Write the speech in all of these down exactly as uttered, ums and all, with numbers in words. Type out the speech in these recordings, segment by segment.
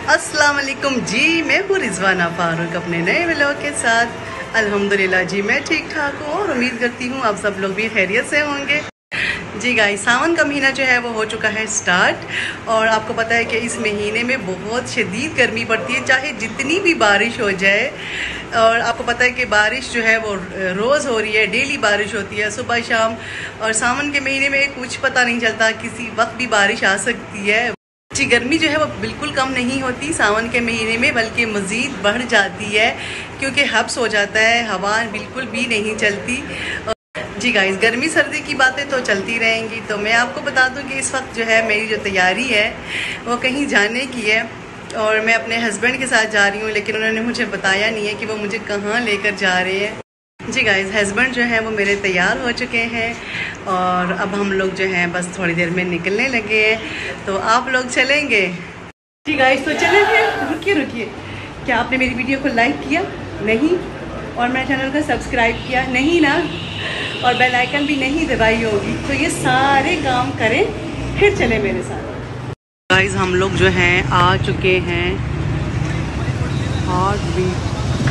अस्सलाम वालेकुम जी, मैं हूँ रिजवाना फारूक अपने नए व्लॉग के साथ। अल्हम्दुलिल्लाह जी मैं ठीक ठाक हूँ और उम्मीद करती हूँ आप सब लोग भी खैरियत से होंगे। जी गाइस, सावन का महीना जो है वो हो चुका है स्टार्ट और आपको पता है कि इस महीने में बहुत शदीद गर्मी पड़ती है, चाहे जितनी भी बारिश हो जाए। और आपको पता है कि बारिश जो है वो रोज़ हो रही है, डेली बारिश होती है सुबह शाम। और सावन के महीने में कुछ पता नहीं चलता, किसी वक्त भी बारिश आ सकती है। जी, गर्मी जो है वो बिल्कुल कम नहीं होती सावन के महीने में, बल्कि मज़ीद बढ़ जाती है क्योंकि हब्स हो जाता है, हवा बिल्कुल भी नहीं चलती। जी गाइस, गर्मी सर्दी की बातें तो चलती रहेंगी। तो मैं आपको बता दूं कि इस वक्त जो है मेरी जो तैयारी है वो कहीं जाने की है और मैं अपने हस्बैंड के साथ जा रही हूँ, लेकिन उन्होंने मुझे बताया नहीं है कि वो मुझे कहाँ लेकर जा रहे हैं। जी गाइस, हस्बैंड जो है वो मेरे तैयार हो चुके हैं और अब हम लोग जो हैं बस थोड़ी देर में निकलने लगे हैं। तो आप लोग चलेंगे? जी गाइस, तो चलें फिर। रुकिए रुकिए, क्या आपने मेरी वीडियो को लाइक किया? नहीं। और मेरे चैनल को सब्सक्राइब किया? नहीं ना। और बेल आइकन भी नहीं दबाई होगी। तो ये सारे काम करें फिर चलें मेरे साथ। गाइस, हम लोग जो हैं आ चुके हैं हार्ट बीट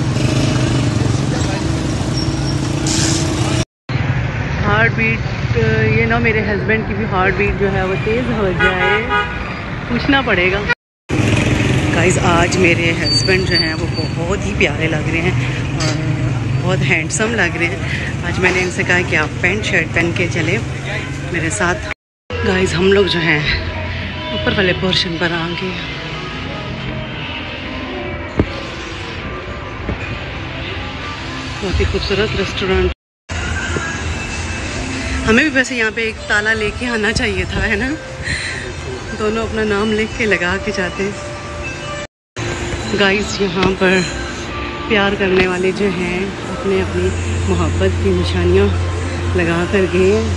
हार्ट बीट ये ना मेरे हस्बैंड की भी हार्ट बीट जो है वो तेज़ हो जाए, पूछना पड़ेगा। गाइस, आज मेरे हस्बैंड जो हैं वो बहुत ही प्यारे लग रहे हैं और बहुत हैंडसम लग रहे हैं। आज मैंने इनसे कहा कि आप पैंट शर्ट पहन के चले मेरे साथ। गाइस, हम लोग जो हैं ऊपर वाले पोर्शन पर आ गए। बहुत ही खूबसूरत रेस्टोरेंट। हमें भी वैसे यहाँ पे एक ताला लेके आना चाहिए था, है ना। दोनों अपना नाम लिख के लगा के जाते हैं। गाइस, यहाँ पर प्यार करने वाले जो हैं अपने अपनी मोहब्बत की निशानियाँ लगा कर गए हैं।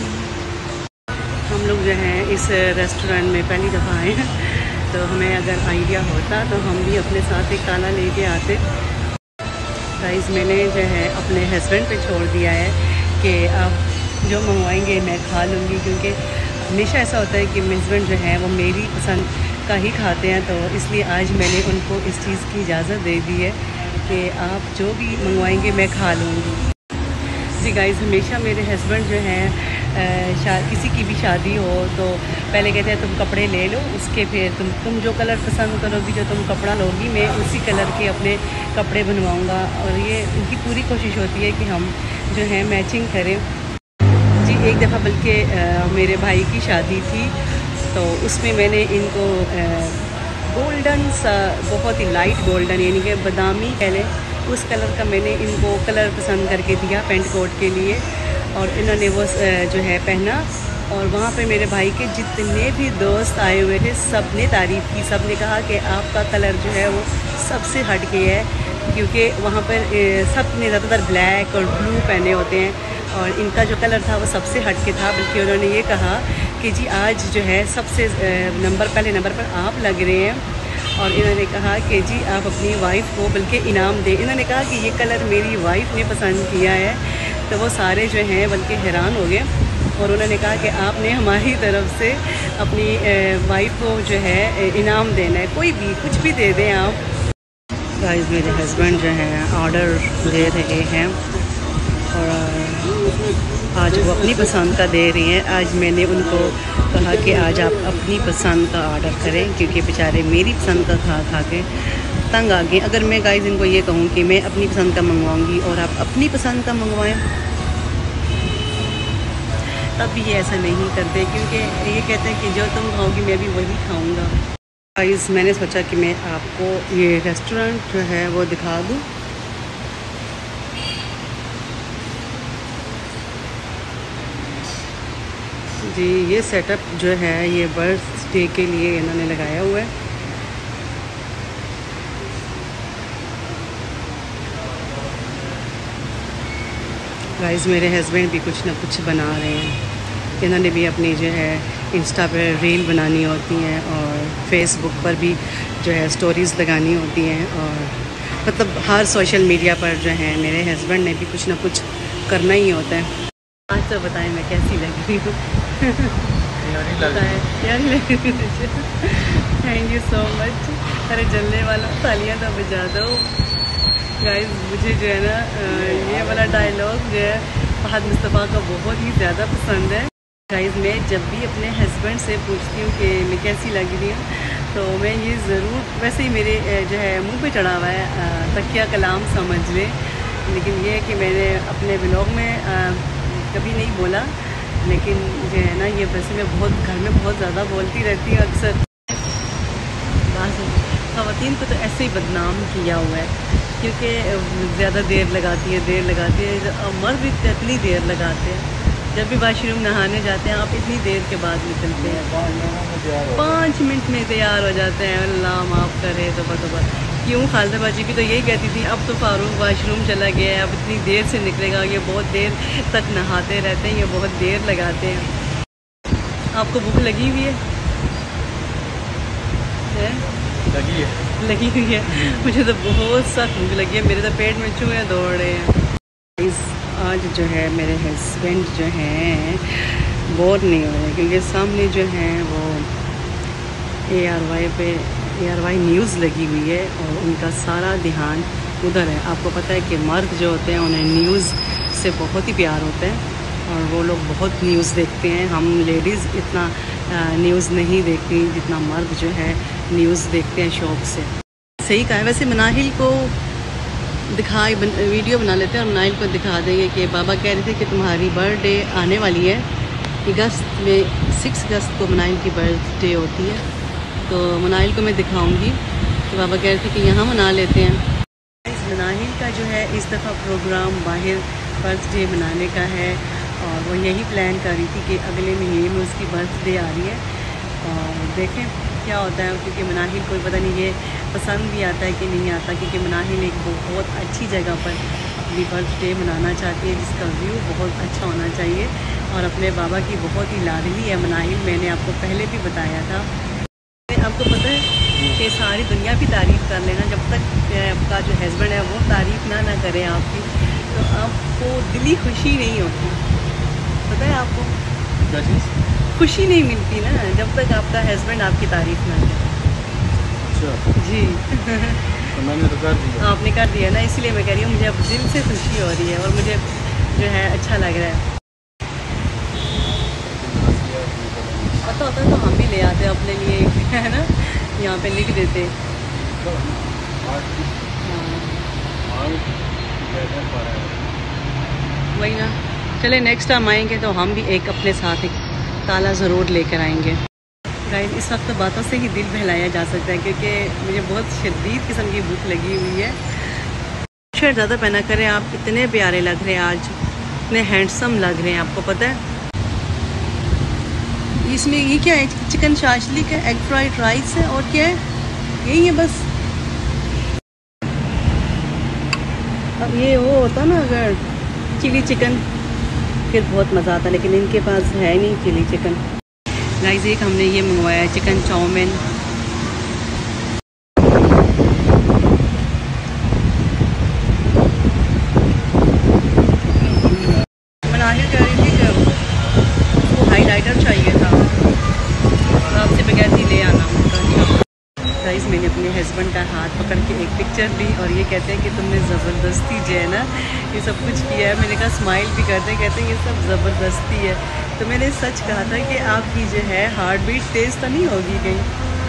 हम लोग जो हैं इस रेस्टोरेंट में पहली दफ़ा आए हैं, तो हमें अगर आइडिया होता तो हम भी अपने साथ एक ताला लेके आते। गाइस, मैंने जो है अपने हस्बैंड पे छोड़ दिया है कि आप जो मंगवाएंगे मैं खा लूँगी, क्योंकि हमेशा ऐसा होता है कि मेरे हस्बैंड जो है वो मेरी पसंद का ही खाते हैं। तो इसलिए आज मैंने उनको इस चीज़ की इजाज़त दे दी है कि आप जो भी मंगवाएंगे मैं खा लूँगी। जी गाइस, हमेशा मेरे हस्बैंड जो हैं किसी की भी शादी हो तो पहले कहते हैं तुम कपड़े ले लो, उसके फिर तुम तुम जो कलर पसंद करोगी, जो तुम कपड़ा लोगी, मैं उसी कलर के अपने कपड़े बनवाऊँगा। और ये उनकी पूरी कोशिश होती है कि हम जो है मैचिंग करें। जी, एक दफ़ा बल्कि मेरे भाई की शादी थी तो उसमें मैंने इनको गोल्डन सा, बहुत ही लाइट गोल्डन यानी कि बादामी कह लें, उस कलर का मैंने इनको कलर पसंद करके दिया पेंट कोट के लिए और इन्होंने वो जो है पहना। और वहाँ पे मेरे भाई के जितने भी दोस्त आए हुए थे सब ने तारीफ़ की, सब ने कहा कि आपका कलर जो है वो सबसे हट के है, क्योंकि वहाँ पर सब ने ज़्यादातर ब्लैक और ब्लू पहने होते हैं और इनका जो कलर था वो सबसे हट के था। बल्कि उन्होंने ये कहा कि जी आज जो है सबसे नंबर पहले नंबर पर आप लग रहे हैं। और इन्होंने कहा कि जी आप अपनी वाइफ को बल्कि इनाम दें। इन्होंने कहा कि ये कलर मेरी वाइफ ने पसंद किया है। तो वो सारे जो हैं बल्कि हैरान हो गए और उन्होंने कहा कि आपने हमारी तरफ से अपनी वाइफ को जो है इनाम देना है, कोई भी कुछ भी दे दें आप। गाइस, मेरे हस्बैंड जो हैं ऑर्डर दे रहे हैं और आज वो अपनी पसंद का दे रही हैं। आज मैंने उनको कहा कि आज आप अपनी पसंद का ऑर्डर करें, क्योंकि बेचारे मेरी पसंद का खा खा के तंग आ गए। अगर मैं गाइस इनको ये कहूँ कि मैं अपनी पसंद का मंगवाऊंगी और आप अपनी पसंद का मंगवाएं, तब भी ये ऐसा नहीं करते, क्योंकि ये कहते हैं कि जो तुम खाओगी मैं भी वही खाऊंगा। गाइस, मैंने सोचा कि मैं आपको ये रेस्टोरेंट जो है वो दिखा दूँ। जी, ये सेटअप जो है ये बर्थडे के लिए इन्होंने लगाया हुआ है। गाइस, मेरे हस्बैंड भी कुछ ना कुछ बना रहे हैं। इन्होंने भी अपनी जो है इंस्टा पर रील बनानी होती हैं और फेसबुक पर भी जो है स्टोरीज़ लगानी होती हैं, और मतलब हर सोशल मीडिया पर जो है मेरे हस्बैंड ने भी कुछ ना कुछ करना ही होता है। आज तो बताएं मैं कैसी लग रही हूँ? बताएं, प्यारी लग रही हूँ। Thank you so much. अरे जलने वाला तालियां तो बजा दो गाइस। मुझे जो है ना ये वाला डायलॉग जो है फहद मुस्तफ़ा का बहुत ही ज़्यादा पसंद है गाइस। मैं जब भी अपने हस्बैंड से पूछती हूँ कि मैं कैसी लग रही हूँ तो मैं ये ज़रूर, वैसे ही मेरे जो है मुंह पे चढ़ा हुआ है तकिया कलाम समझ लें, लेकिन ये है कि मैंने अपने ब्लॉग में आ, कभी नहीं बोला, लेकिन जो है ना ये वैसे मैं बहुत घर में बहुत ज़्यादा बोलती रहती हूँ अक्सर। ख़वातीन को तो ऐसे ही बदनाम किया हुआ है क्योंकि ज़्यादा देर लगाती है देर लगाती है मर्द भी इतनी देर लगाते हैं। जब भी वाशरूम नहाने जाते हैं आप इतनी देर के बाद निकलते हैं, पाँच मिनट में तैयार हो जाते हैं। अल्लाह माफ़ करे तो बतौबा। क्यों खालदा बाजी भी तो यही कहती थी अब तो फारूक वाशरूम चला गया है, अब इतनी देर से निकलेगा, ये बहुत देर तक नहाते रहते हैं, ये बहुत देर लगाते हैं। आपको भूख लगी हुई है, है? लगी है लगी हुई है मुझे तो बहुत सख्त भूख लगी है, मेरे तो पेट में चूहे दौड़ रहे हैं। इस आज जो है मेरे हस्बैंड जो हैं बोर नहीं हो रहे क्योंकि सामने जो है वो ए आर वाई पे ए आर वाई न्यूज़ लगी हुई है और उनका सारा ध्यान उधर है। आपको पता है कि मर्द जो होते हैं उन्हें न्यूज़ से बहुत ही प्यार होता है और वो लोग बहुत न्यूज़ देखते हैं। हम लेडीज़ इतना न्यूज़ नहीं देखती जितना मर्द जो है न्यूज़ देखते हैं शौक़ से। सही कहा है। वैसे मनाहिल को दिखा बन, वीडियो बना लेते हैं और मनाहिल को दिखा देंगे कि बाबा कह रहे थे कि तुम्हारी बर्थडे आने वाली है अगस्त में, सिक्स अगस्त को मनाहिल की बर्थडे होती है, तो मनाहिल को मैं दिखाऊंगी। तो बाबा कह रहे थे कि यहाँ मना लेते हैं। इस मनाहिल का जो है इस दफ़ा प्रोग्राम बाहर बर्थडे मनाने का है और वो यही प्लान कर रही थी कि अगले महीने में उसकी बर्थडे आ रही है और देखें क्या होता है, क्योंकि मनाहिल को पता नहीं ये पसंद भी आता है कि नहीं आता, क्योंकि मनाहिल एक बहुत अच्छी जगह पर अपनी बर्थडे मनाना चाहती है जिसका व्यू बहुत अच्छा होना चाहिए और अपने बाबा की बहुत ही लाडली है मनाहिल। मैंने आपको पहले भी बताया था। आपको पता है कि सारी दुनिया की तारीफ़ कर लेना, जब तक आपका जो हस्बैंड है वो तारीफ़ ना ना करे आपकी तो आपको दिली खुशी नहीं होती। पता है आपको खुशी नहीं मिलती ना जब तक आपका हस्बैंड आपकी तारीफ़ ना करे। अच्छा जी तो मैंने तो कर दिया। आपने कर दिया ना, इसलिए मैं कह रही हूँ मुझे अब दिल से खुशी हो रही है और मुझे जो है अच्छा लग रहा है। पता होता है तो हम भी ले आते अपने लिए है ना, यहाँ पे लिख देते। वही ना, चले नेक्स्ट टाइम आएंगे तो हम भी एक अपने साथ एक ताला ज़रूर लेकर आएंगे। गाइस इस वक्त तो बातों से ही दिल बहलाया जा सकता है क्योंकि मुझे बहुत शदीद किस्म की भूख लगी हुई है। शर्ट ज़्यादा पहना करें, आप इतने प्यारे लग रहे हैं आज, इतने हैंडसम लग रहे हैं। आपको पता है इसमें ये क्या है, चिकन शाशलिक है, एग फ्राइड राइस है और क्या है, यही है बस। अब ये वो होता ना अगर चिली चिकन फिर बहुत मज़ा आता, लेकिन इनके पास है नहीं चिली चिकन। गाइस एक हमने ये मंगवाया है चिकन चाउमीन। मनाहिल कह रही थी कि उसको हाईलाइटर चाहिए था और आपसे बगैर ही ले आना उनका। गाइस मैंने अपने हस्बैंड का हाथ पकड़ के एक पिक्चर ली और ये कहते हैं कि तुमने ज़बरदस्ती जो है ना ये सब कुछ किया है। मैंने कहा स्माइल भी करते हैं, कहते हैं ये सब ज़बरदस्ती है। तो मैंने सच कहा था कि आपकी जो है हार्ट बीट तेज़ तो नहीं होगी कहीं,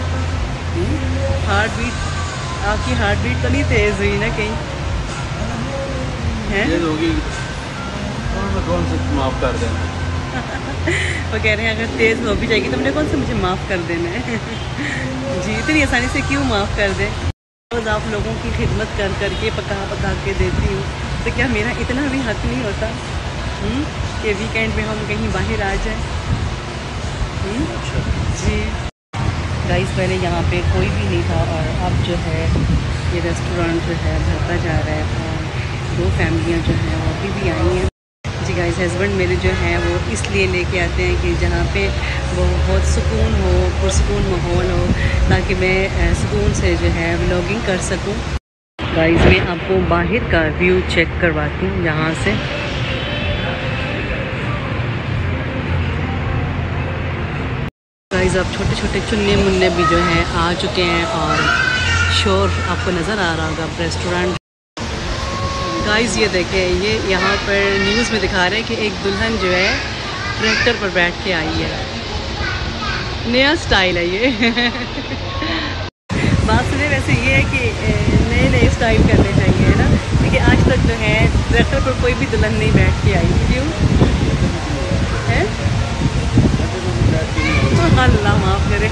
हार्ट बीट आपकी हार्ट बीट तो नहीं तेज़ हुई ना कहीं, है होगी कौन से माफ़ कर देना। वो कह रहे हैं अगर तेज़ हो भी जाएगी तो मैंने कौन से मुझे माफ़ कर देना है जी इतनी आसानी से क्यों माफ़ कर दें। रोज़ आप लोगों की खिदमत कर कर के पका पका के देती हूँ तो क्या मेरा इतना भी हक नहीं होता हुँ? कि वीकेंड में हम कहीं बाहर आ जाएं। जी गाइस पहले यहाँ पे कोई भी नहीं था और अब जो है ये रेस्टोरेंट जो है भरता जा रहा है और दो फैमिलियाँ जो हैं वो अभी भी आई हैं। जी गाइस हस्बैंड मेरे जो हैं वो इसलिए लेके आते हैं कि जहाँ पे वो बहुत सुकून हो, पुरसुकून माहौल हो, ताकि मैं सुकून से जो है व्लॉगिंग कर सकूँ। गाइस मैं आपको बाहर का व्यू चेक करवाती हूँ यहाँ से। गाइस गाइस अब छोटे छोटे चुन्ने मुन्ने भी जो हैं आ चुके हैं और शोर आपको नज़र आ रहा होगा रेस्टोरेंट। गाइस ये देखें, ये यहाँ पर न्यूज़ में दिखा रहे हैं कि एक दुल्हन जो है ट्रैक्टर पर बैठ के आई है। नया स्टाइल है ये। बात सुने वैसे ये है कि नए नए स्टाइल करने चाहिए है ना, क्योंकि आज तक जो है ट्रैक्टर पर कोई भी दुल्हन नहीं बैठ के आई। क्यों है? अल्लाह माफ़ करे।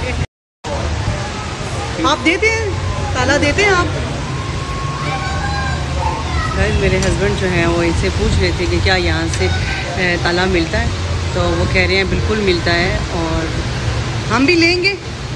आप देते हैं ताला देते हैं आप? गाइस मेरे हस्बैंड जो हैं वो इनसे पूछ रहे थे कि क्या यहाँ से ताला मिलता है, तो वो कह रहे हैं बिल्कुल मिलता है और हम भी लेंगे।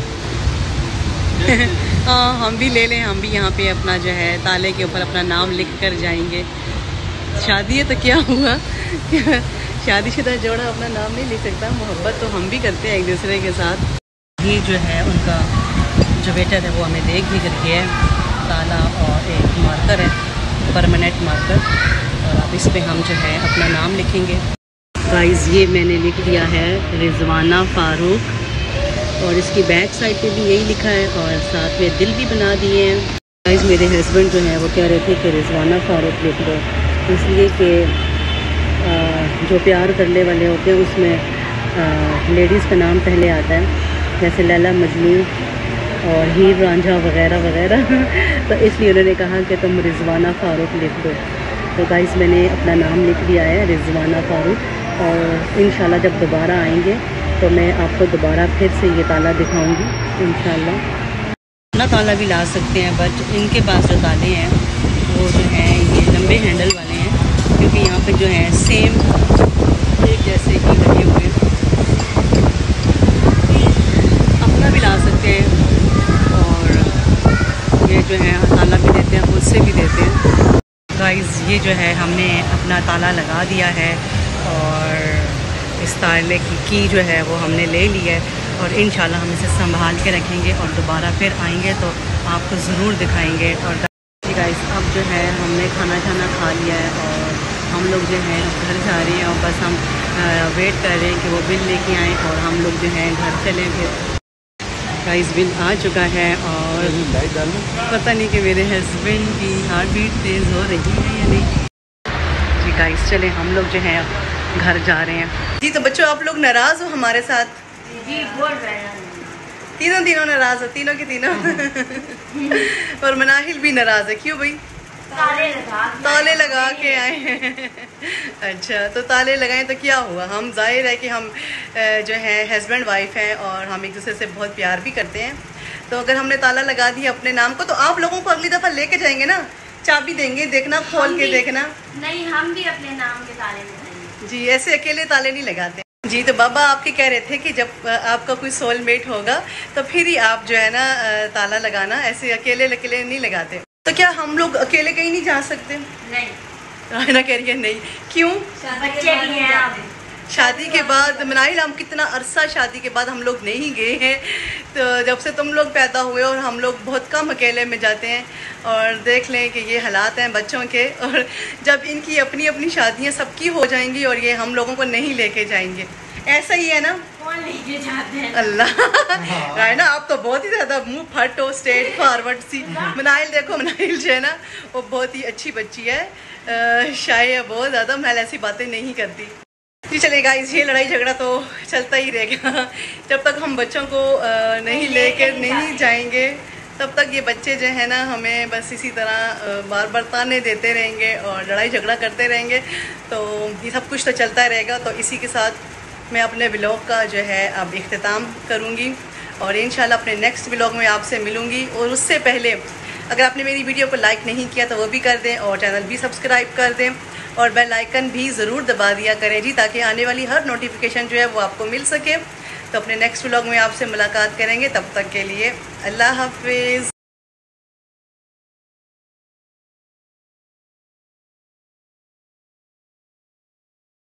हाँ हम भी ले लें, हम भी यहाँ पे अपना जो है ताले के ऊपर अपना नाम लिख कर जाएंगे। शादी है तो क्या हुआ, शादीशुदा जोड़ा अपना नाम नहीं लिख सकता। मोहब्बत तो हम भी करते हैं एक दूसरे के साथ। ये जो है उनका जो वेटर है वो हमें देख भी करके है ताला और एक मार्कर है, परमानेंट मार्कर, और अब इस पर हम जो है अपना नाम लिखेंगे। गाइस ये मैंने लिख दिया है रिजवाना फ़ारूक, और इसकी बैक साइड पे भी यही लिखा है और साथ में दिल भी बना दिए हैं। गाइस मेरे हस्बैंड जो है वो कह रहे थे कि रिजवाना फ़ारूक लिख दो, इसलिए कि जो प्यार करने वाले होते हैं उसमें लेडीज़ का नाम पहले आता है, जैसे लैला मजनू और हीर रांझा वगैरह वगैरह। तो इसलिए उन्होंने कहा कि तुम रिजवाना फ़ारूक लिख दो। तो गाइस मैंने अपना नाम लिख दिया है रिजवाना फ़ारूक, और इंशाल्लाह जब दोबारा आएंगे तो मैं आपको दोबारा फिर से ये ताला दिखाऊंगी इंशाल्लाह। अपना ताला भी ला सकते हैं, बट इनके पास जो ताले हैं वो जो हैं ये लंबे हैंडल वाले हैं, क्योंकि यहाँ पे जो है सेम एक जैसे ही लगे हुए हैं। अपना भी ला सकते हैं और ये जो है ताला भी देते हैं, उससे भी देते हैं। गाइस ये जो है हमने अपना ताला लगा दिया है और इस ताले की की जो है वो हमने ले ली है, और इंशाल्लाह हम इसे संभाल के रखेंगे और दोबारा फिर आएंगे तो आपको ज़रूर दिखाएंगे। और गाइस अब जो है हमने खाना खाना खा लिया है और हम लोग जो है घर जा रहे हैं, और बस हम वेट कर रहे हैं कि वो बिल लेके आएँ और हम लोग जो है घर चलें। फिर गाइस बिल आ चुका है और पता नहीं कि मेरे हस्बैंड की हार्ट बीट तेज़ हो रही है या नहीं। जी गाइस चले हम लोग जो है घर जा रहे हैं। जी तो बच्चों आप लोग नाराज़ हो हमारे साथ? जी बोल रहे हैं, तीनों तीनों नाराज़ हो, तीनों के तीनों। और मनाहिल भी नाराज़ है। क्यों भाई? ताले लगा ताले लगा के आए हैं। अच्छा तो ताले लगाएं तो क्या हुआ, हम जाहिर है कि हम जो है हस्बैंड वाइफ हैं और हम एक दूसरे से बहुत प्यार भी करते हैं। तो अगर हमने ताला लगा दिया अपने नाम को, तो आप लोगों को अगली दफ़ा लेके जाएंगे ना, चाबी देंगे, देखना खोल के देखना। नहीं हम भी अपने नाम के ताले लगाएंगे। जी ऐसे अकेले ताले नहीं लगाते। जी तो बाबा आपके कह रहे थे कि जब आपका कोई सोलमेट होगा तो फिर ही आप जो है ना ताला लगाना, ऐसे अकेले अकेले नहीं लगाते। तो क्या हम लोग अकेले कहीं नहीं जा सकते? नहीं ना कह रही है नहीं। क्यों? बच्चे भी हैं आप। शादी के बाद मनाइल हम कितना अरसा शादी के बाद हम लोग नहीं गए हैं, तो जब से तुम लोग पैदा हुए और हम लोग बहुत कम अकेले में जाते हैं। और देख लें कि ये हालात हैं बच्चों के, और जब इनकी अपनी अपनी शादियां सबकी हो जाएंगी और ये हम लोगों को नहीं लेके जाएंगे, ऐसा ही है ना? कौन लेके जाते हैं? अल्लाह है ना, आप तो बहुत ही ज़्यादा मुँह फट हो, स्ट्रेट फॉरवर्ड सी। मनाइल देखो, मनाइल जो है ना वो बहुत ही अच्छी बच्ची है, शाय है बहुत ज़्यादा, मनाइल ऐसी बातें नहीं करती। जी चले गाइस ये लड़ाई झगड़ा तो चलता ही रहेगा जब तक हम बच्चों को नहीं लेके नहीं जाएंगे, तब तक ये बच्चे जो है ना हमें बस इसी तरह बार बार ताने देते रहेंगे और लड़ाई झगड़ा करते रहेंगे। तो ये सब कुछ तो चलता रहेगा। तो इसी के साथ मैं अपने ब्लॉग का जो है अब इख्तिताम करूँगी और इंशाल्लाह अपने नेक्स्ट ब्लॉग में आपसे मिलूँगी। और उससे पहले अगर आपने मेरी वीडियो को लाइक नहीं किया तो वो भी कर दें और चैनल भी सब्सक्राइब कर दें और बेल आइकन भी ज़रूर दबा दिया करें जी, ताकि आने वाली हर नोटिफिकेशन जो है वो आपको मिल सके। तो अपने नेक्स्ट व्लॉग में आपसे मुलाकात करेंगे, तब तक के लिए अल्लाह हाफिज़।